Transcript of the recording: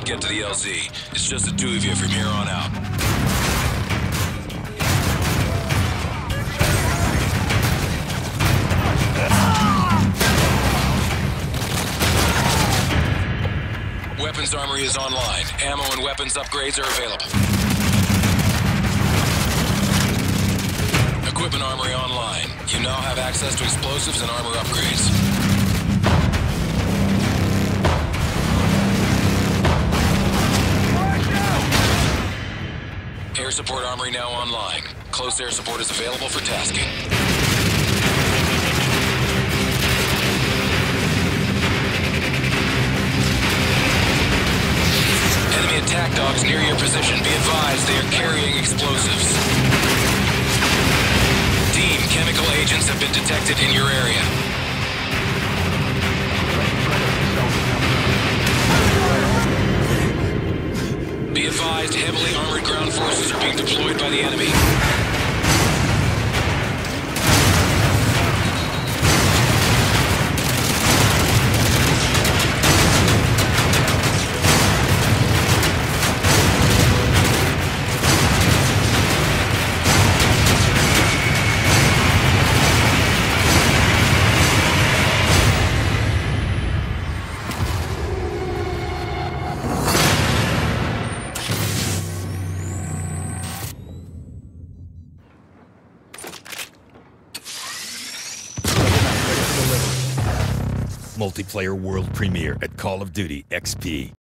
get to the LZ. It's just the two of you from here on out. Weapons armory is online. Ammo and weapons upgrades are available. Equipment armory online. You now have access to explosives and armor upgrades. Air support armory now online. Close air support is available for tasking. Enemy attack dogs near your position. Be advised, they are carrying explosives. Team, chemical agents have been detected in your area. Be advised, heavily armored ground forces are being deployed by the enemy. Multiplayer world premiere at Call of Duty XP.